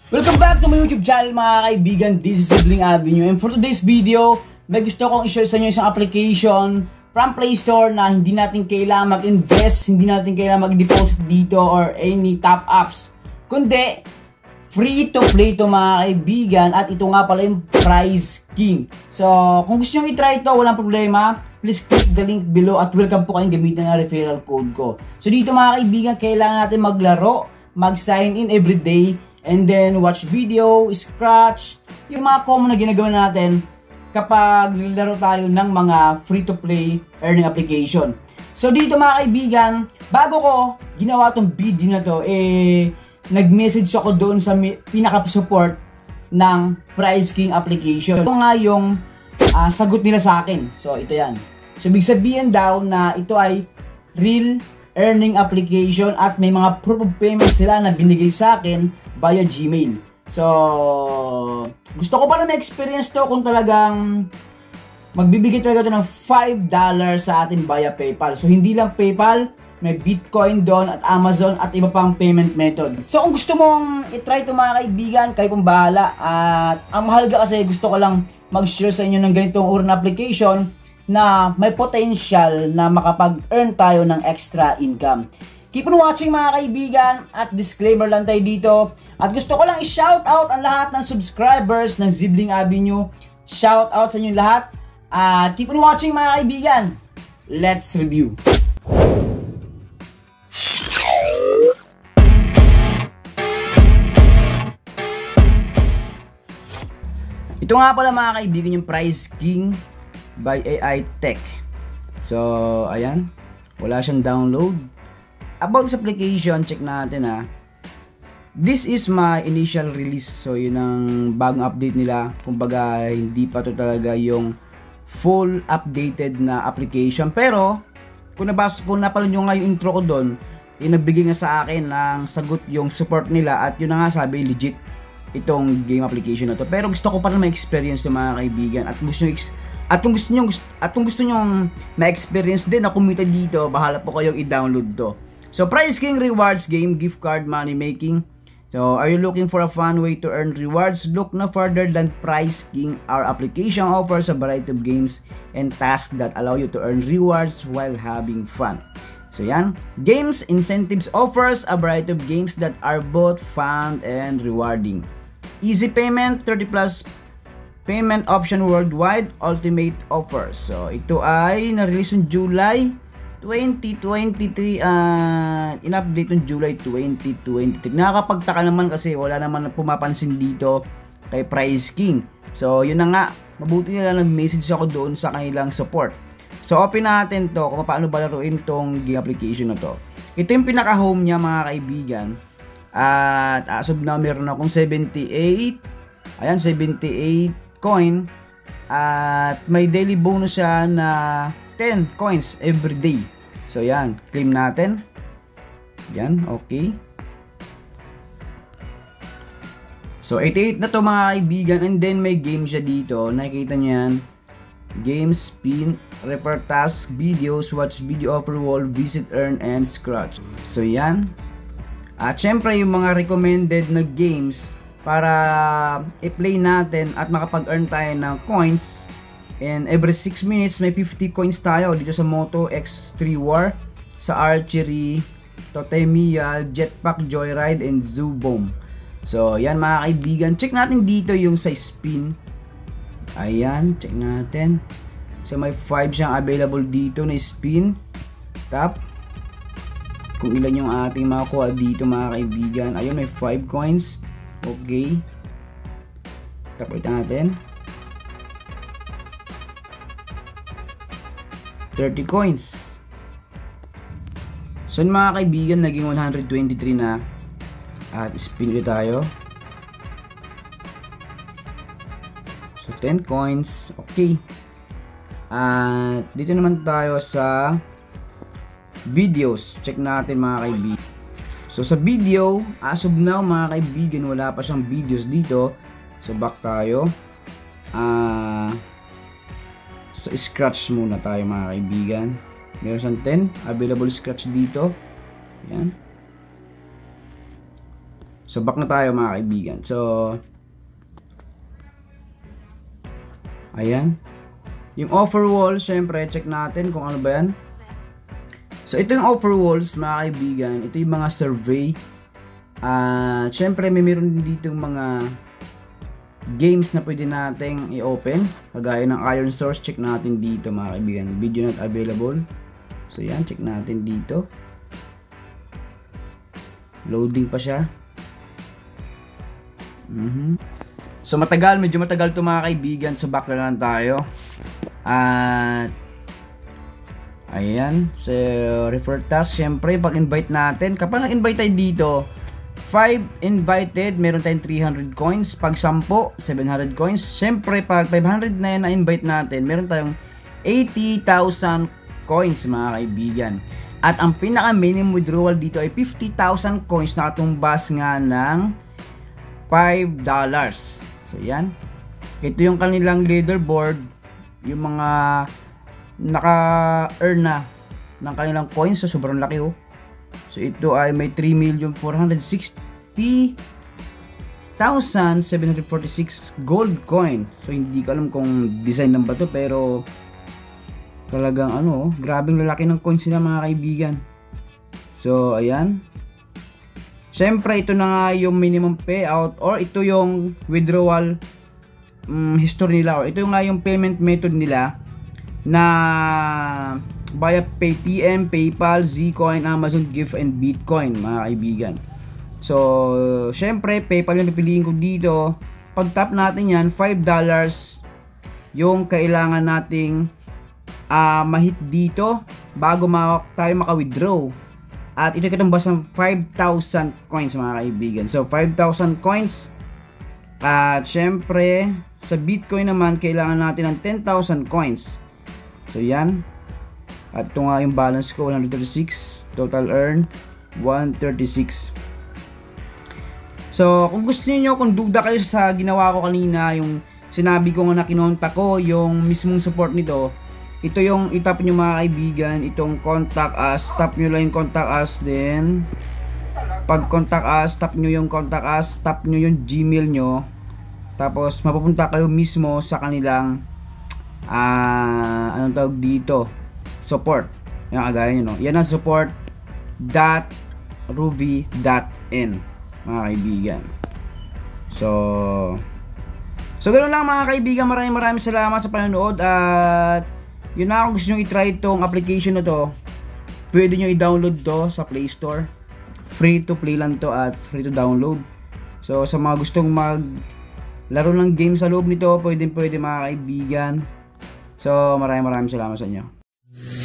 Welcome back to my YouTube channel mga kaibigan. This is Sibling Avenue, and for today's video, may gusto kong i-share sa inyo isang application from Play Store na hindi natin kailangan mag-invest, hindi natin kailangan mag-deposit dito or any top ups, kundi free to play to mga kaibigan. At ito nga pala yung Prize King. So kung gusto nyo i-try ito, walang problema, please click the link below at welcome po kayong gamitin ang referral code ko. So dito mga kaibigan, kailangan natin maglaro, mag-sign in everyday, and then watch video, scratch, yung mga common na ginagawa natin kapag nilaro tayo ng mga free-to-play earning application. So dito mga kaibigan, bago ko ginawa tong video na to, nag-message ako doon sa pinaka-support ng Prize King application. Ito nga yung sagot nila sa akin. So ito yan. So ibig sabihin daw na ito ay real earning application at may mga proof of payment sila na binigay sa akin via Gmail. So gusto ko pa na ma-experience to kung talagang magbibigay talaga ito ng $5 sa atin via PayPal. So hindi lang PayPal, may Bitcoin doon at Amazon at iba pang payment method. So kung gusto mong i-try ito mga kaibigan, kayo pong bahala. At ang mahalaga kasi gusto ko lang mag-share sa inyo ng ganitong uri na application na may potential na makapag-earn tayo ng extra income. Keep on watching mga kaibigan, at disclaimer lang tayo dito. At gusto ko lang i-shoutout ang lahat ng subscribers ng Sibling Avenue. Shoutout sa inyo lahat. At keep on watching mga kaibigan. Let's review. Ito nga pala mga kaibigan yung Prize King by AI Tech. So ayan, wala siyang download. About this application, check natin ha. This is my initial release. So yun ang bagong update nila. Kumbaga hindi pa to talaga yung full updated na application. Pero kung napanood nyo nga yung intro ko doon, nagbigay nga sa akin ng sagot yung support nila. At yun na nga sabi, legit itong game application na to. Pero gusto ko pa rin ma-experience ng mga kaibigan. At kung gusto nyo na-experience din na kumita dito, bahala po kayong i-download to. So Prize King rewards game, gift card, money making. So are you looking for a fun way to earn rewards? Look no further than Prize King. Our application offers a variety of games and tasks that allow you to earn rewards while having fun. So yan, games incentives offers a variety of games that are both fun and rewarding. Easy payment, 30+ payment option worldwide, ultimate offers. So ito ay na-release noong July 2023, in-update noong July 2023. Nakakapagtaka naman kasi wala naman pumapansin dito kay Prize King. So yun na nga, mabuti nila nag-message ako doon sa kanilang support. So open natin to kung paano ba laruin tong game application na to. Ito yung pinaka-home niya mga kaibigan. At as of now meron akong 78 coin. At may daily bonus siya na 10 coins every day. So yan, claim natin. Yan, okay. So 88 na to mga kaibigan, and then may game siya dito. Nakikita niyo yan. Game, spin, repair task, videos, watch video offer wall, visit, earn, and scratch. So yan. At syempre yung mga recommended na games para i-play natin at makapag-earn tayo ng coins. And every 6 minutes may 50 coins tayo dito sa Moto X3 War, sa Archery, Totemiya, Jetpack, Joyride, and Zoo Bomb. So yan mga kaibigan, check natin dito yung sa spin. Ayan, check natin. So may 5 siyang available dito na spin. Tap kung ilan yung ating makuha dito mga kaibigan. Ayun, may 5 coins. Okay, tap ulit natin. 30 coins. So mga kaibigan, naging 123 na. At spin ulit tayo. So 10 coins. Okay. At dito naman tayo sa videos. Check natin mga kaibigan. So sa video, as of now mga kaibigan, wala pa siyang videos dito. So back tayo. Sa scratch muna tayo mga kaibigan. Meron siyang 10 available scratch dito. Yan. So back na tayo mga kaibigan. So ayan. Yung offer wall, syempre check natin kung ano ba yan. So ito yung offer walls mga kaibigan. Ito yung mga survey. Syempre may meron din dito yung mga games na pwede nating i-open. Kagaya ng Iron Source, check natin dito mga kaibigan. Video not available. So yan, check natin dito. Loading pa siya. So matagal, medyo matagal to mga kaibigan. So back na lang tayo. At ayan, so refer task, syempre pag invite natin, kapag nag-invite tayo dito, 5 invited, meron tayong 300 coins. Pag 10, 700 coins. Syempre pag 500 na yan na invite natin, meron tayong 80,000 coins mga kaibigan. At ang pinaka minimum withdrawal dito ay 50,000 coins na katumbas nga ng $5. So yan, ito yung kanilang leaderboard, yung mga naka-earn na ng kanilang coins. So sobrang laki oh. So ito ay may 3,460,746 gold coin. So hindi ko alam kung design lang ba to, pero talagang ano, grabing lalaki ng coins nila mga kaibigan. So ayan. Siyempre ito na nga yung minimum payout, or ito yung withdrawal history nila, or ito nga yung payment method nila na via Paytm, PayPal, Zcoin, Amazon Gift, and Bitcoin mga kaibigan. So syempre PayPal yung pipiliin ko dito. Pag tap natin yan, $5 yung kailangan nating mahit dito bago tayo maka-withdraw. At ito katumbas ng 5,000 coins mga kaibigan. So 5,000 coins. At syempre sa Bitcoin naman kailangan natin ng 10,000 coins. So yan. At ito nga yung balance ko, 136. Total earn 136. So kung gusto niyo, kung duda kayo sa ginawa ko kanina, yung sinabi ko nga na kinontak ko yung mismong support nito, ito yung itap nyo mga kaibigan, itong contact us, tap nyo lang yung contact us, then pag contact us, tap nyo yung contact us, tap nyo yung Gmail nyo, tapos mapupunta kayo mismo sa kanilang anong tawag dito, support. Yan kagaya nyo, no? Yan ang support.ruby.in mga kaibigan. So ganoon lang mga kaibigan, maraming salamat sa panonood. At yun na, kung gusto nyo i-try itong application na to, pwede nyo i-download to sa Play Store. Free to play lang to at free to download. So sa mga gustong maglaro ng game sa loob nito, pwede mga kaibigan. So maraming salamat sa inyo.